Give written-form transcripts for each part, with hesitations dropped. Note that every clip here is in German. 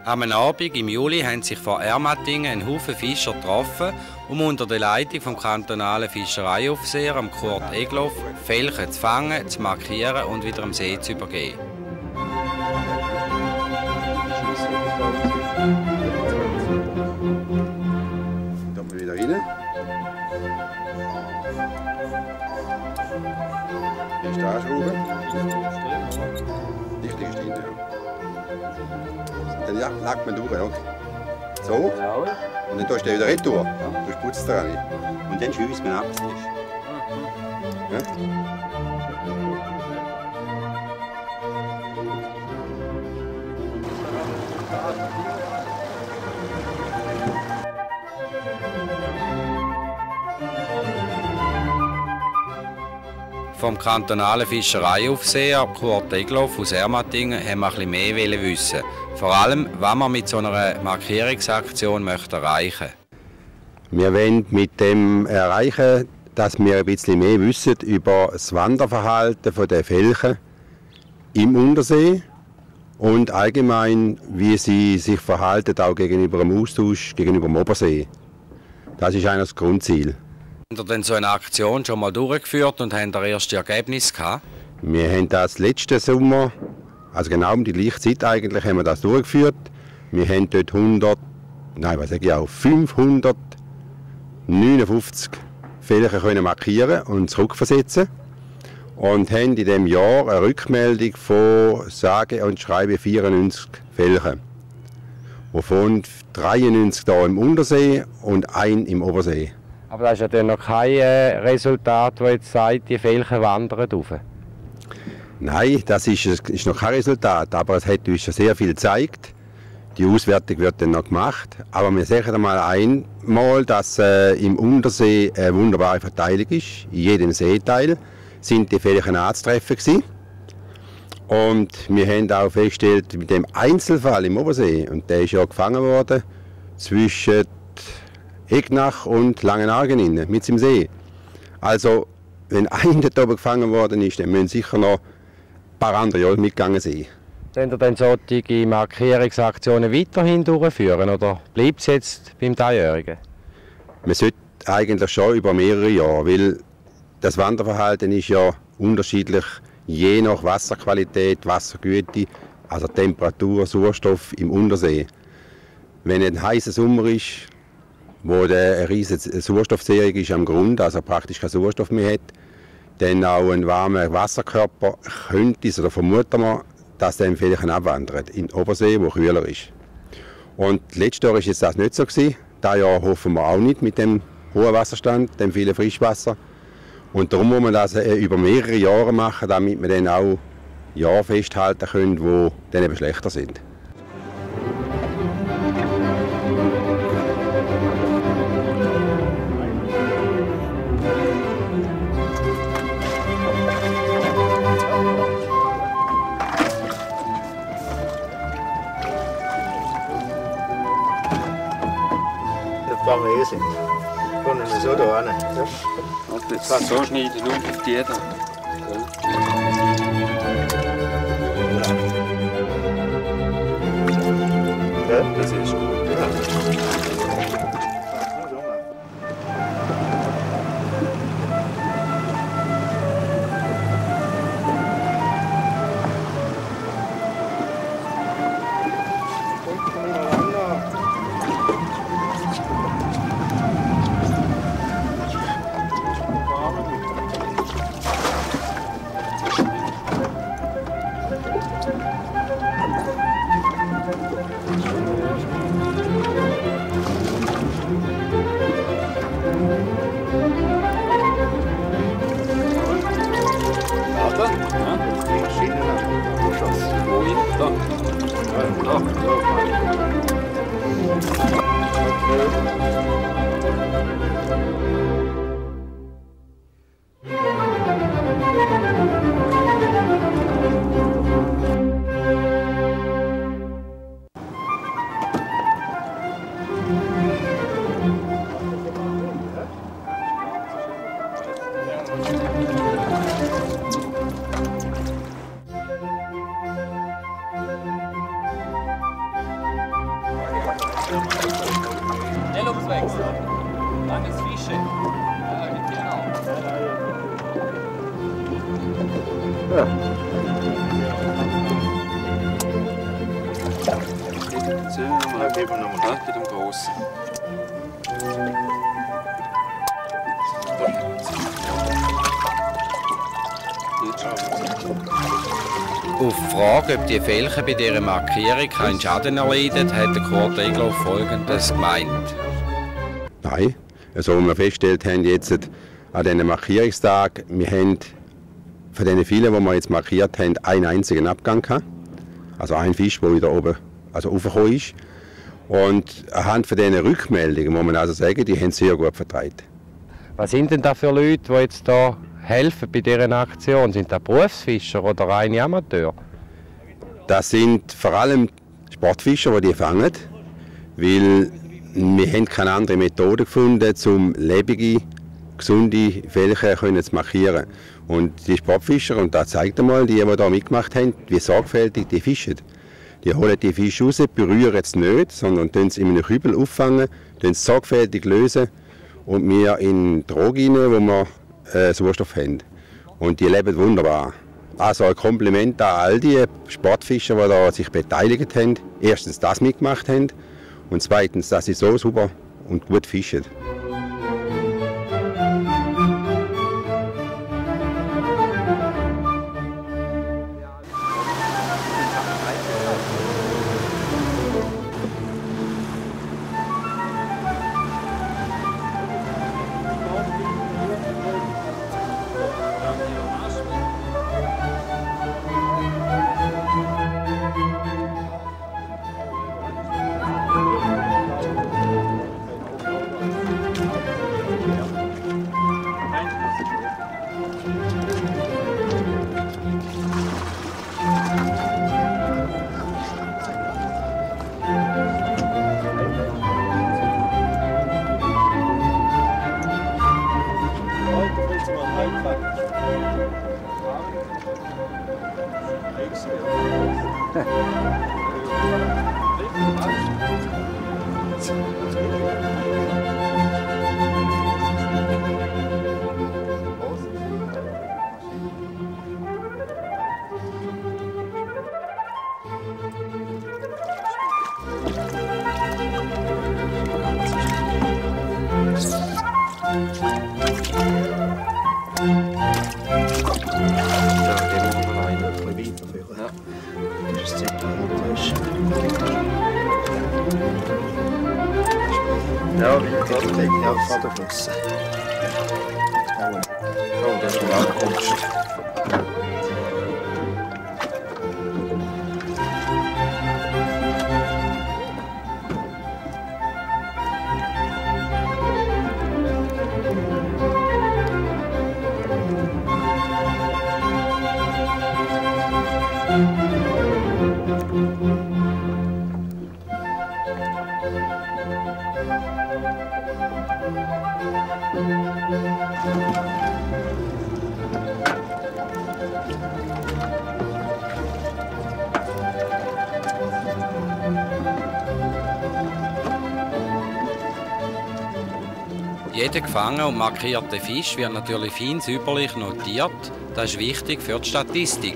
Am Abend im Juli haben sich vor Ermattingen ein Haufen Fischer getroffen, um unter der Leitung vom kantonalen Fischereiaufseher Kurt Egloff Felchen zu fangen, zu markieren und wieder am See zu übergeben. Kommen wir wieder rein. Hier ist die Anschraube. Richtig ist drin, ja. Dann legt man durch, okay? So. Und dann tust du den wieder retour. Du putzt dran. Und dann schießt man ab. Ja? Vom kantonalen Fischereiaufseher Kurt Egloff aus Ermattingen haben wir ein bisschen mehr wissen. Vor allem, was man mit so einer Markierungsaktion erreichen möchte. Wir wollen mit dem erreichen, dass wir ein bisschen mehr wissen über das Wanderverhalten der Felchen im Untersee und allgemein, wie sie sich verhalten, auch gegenüber dem Austausch gegenüber dem Obersee. Das ist eigentlich das Grundziel. Habt ihr denn so eine Aktion schon mal durchgeführt und haben da erste Ergebnisse gehabt? Wir haben das letzten Sommer, also genau um die gleiche Zeit eigentlich, haben wir das durchgeführt. Wir haben dort 559 Felchen können markieren und zurückversetzen und haben in diesem Jahr eine Rückmeldung von sage und schreibe 94 Felchen, wovon 93 hier im Untersee und 1 im Obersee. Aber das ist ja dann noch kein Resultat, das jetzt sagt, die Felchen wandern rauf. Nein, das ist noch kein Resultat, aber es hat uns schon sehr viel gezeigt. Die Auswertung wird dann noch gemacht. Aber wir sehen einmal, dass im Untersee eine wunderbare Verteilung ist. In jedem Seeteil sind die Felchen anzutreffen gewesen. Und wir haben auch festgestellt, mit dem Einzelfall im Obersee, und der ist ja gefangen worden, zwischen Egnach und Langenargen mit im See. Also, wenn einer dort oben gefangen worden ist, dann müssen sicher noch ein paar andere Jahre mitgegangen sein. Sollen ihr denn solche Markierungsaktionen weiterhin durchführen oder bleibt es jetzt beim Dreijährigen? Man sollte eigentlich schon über mehrere Jahre, weil das Wanderverhalten ist ja unterschiedlich, je nach Wasserqualität, Wassergüte, also Temperatur, Sauerstoff im Untersee. Wenn ein heißer Sommer ist, wo eine riesige Sauerstoffsehrung ist am Grund, also praktisch keinen Sauerstoff mehr hat, dann auch ein warmer Wasserkörper könnte es, oder vermuten wir, dass der Felchen abwandert in den Obersee, wo kühler ist. Und letztes Jahr war das nicht so gewesen. Dieses Jahr hoffen wir auch nicht mit dem hohen Wasserstand, dem vielen Frischwasser. Und darum muss man das über mehrere Jahre machen, damit wir dann auch Jahre festhalten können, wo dann eben schlechter sind. Mehr sind. Können wir so da hin. Ja. Und jetzt so schneiden und auf die da. Ja. Das ist gut. Schnell umwechseln. Langes Fischen. Ja, mit dir noch. Ja, gib ihm nochmal. Ja, mit dem Grossen. Auf die Frage, ob die Felchen bei dieser Markierung keinen Schaden erleiden, hat der Kurt Egloff Folgendes gemeint. Nein, also wie wir festgestellt haben jetzt an diesem Markierungstag, wir haben von den vielen, die wir jetzt markiert haben, einen einzigen Abgang gehabt. Also ein Fisch, der wieder oben raufgekommen ist. Und anhand von diesen Rückmeldungen muss man also sagen, die haben sehr gut vertreibt. Was sind denn da für Leute, die jetzt da helfen bei dieser Aktion? Sind das Berufsfischer oder reine Amateure? Das sind vor allem Sportfischer, die fangen, weil wir haben keine andere Methode gefunden, um lebende, gesunde Felchen zu markieren. Und die Sportfischer, und das zeigt einmal, die da mitgemacht haben, wie sorgfältig die fischen. Die holen die Fische raus, berühren es nicht, sondern tun sie in einem Kübel auffangen, tun sie sorgfältig lösen und wir in Trog rein, wo wir Sauerstoff haben. Und die leben wunderbar. Also ein Kompliment an all die Sportfischer, die da sich beteiligt haben. Erstens, das mitgemacht haben und zweitens, dass sie so super und gut fischen. Ja, wirklich, ja, Vaterflossen. Oh, das ist eine Kunst. Jeder gefangene und markierte Fisch wird natürlich fein säuberlich notiert. Das ist wichtig für die Statistik.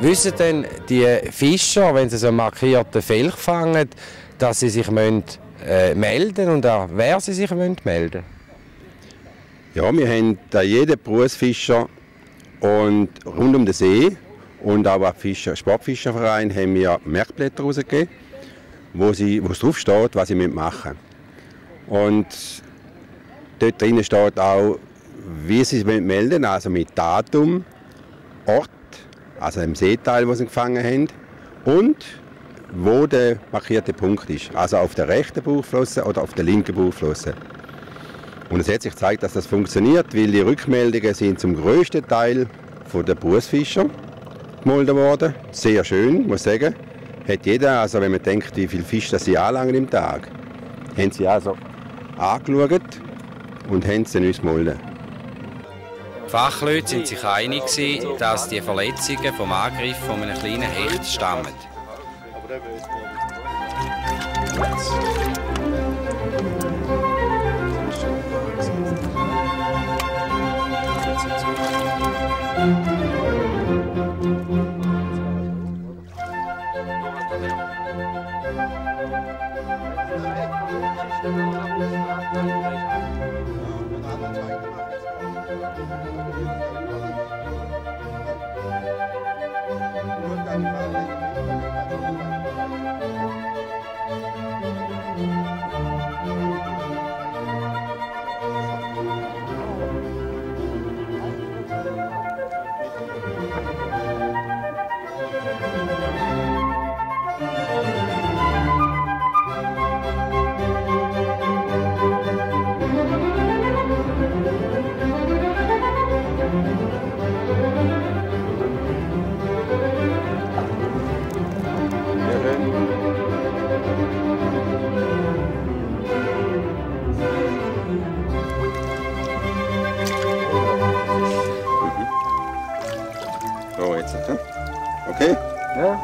Wissen denn die Fischer, wenn sie so einen markierten Felch fangen, dass sie sich melden müssen und auch wer sie sich melden müssen? Ja, wir haben da jeden Berufsfischer und rund um den See und auch am Sportfischerverein haben wir Merkblätter rausgegeben, wo es drauf steht, was sie machen müssen. Und dort drinnen steht auch, wie sie sich melden, also mit Datum, Ort, also im Seeteil, wo sie gefangen haben, und wo der markierte Punkt ist, also auf der rechten Bauchflosse oder auf der linken Bauchflosse. Und es hat sich gezeigt, dass das funktioniert, weil die Rückmeldungen sind zum grössten Teil von den Berufsfischern gemolden worden. Sehr schön, muss ich sagen. Hat jeder, also wenn man denkt, wie viel Fisch das sie anlangen im Tag, haben sie also angeschaut und haben sie uns gemolden. Die Fachleute sind sich einig, dass die Verletzungen vom Angriff von einem kleinen Hecht stammen. So, jetzt. Okay? Ja.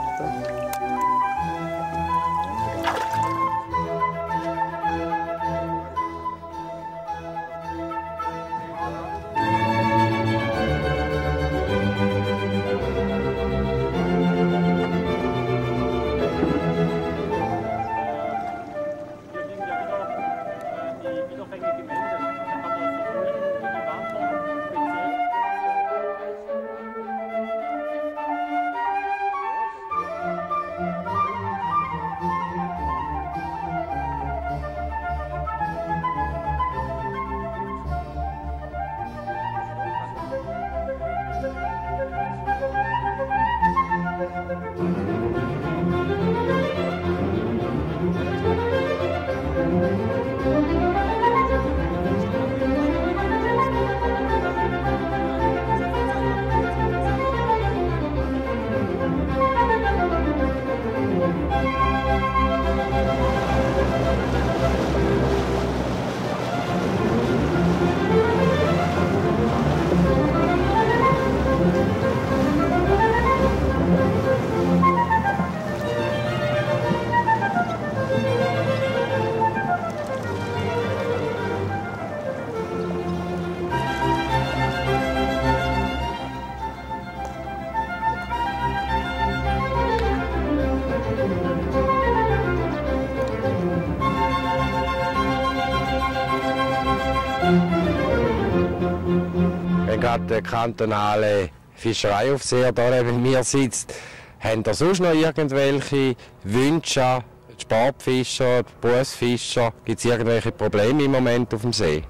Wenn gerade der kantonale Fischereiaufseher hier neben mir sitzt, haben da sonst noch irgendwelche Wünsche an die Sportfischer, die Berufsfischer? Gibt es irgendwelche Probleme im Moment auf dem See?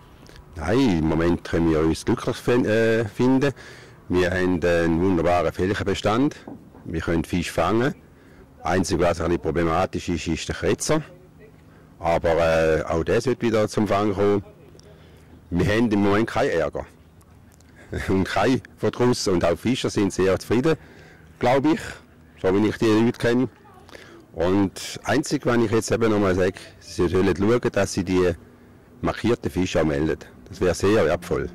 Nein, im Moment können wir uns glücklich finden. Wir haben einen wunderbaren Flächenbestand. Wir können Fisch fangen. Einzig, was ein bisschen problematisch ist, ist der Kretzer. Aber auch der sollte wieder zum Fang kommen. Wir haben im Moment keinen Ärger und keinen Verdruss. Und auch Fischer sind sehr zufrieden, glaube ich, so wie ich die Leute kenne. Und einzig, was ich jetzt eben noch mal sage, sie sollen schauen, dass sie die markierten Fische auch melden. Das wäre sehr wertvoll.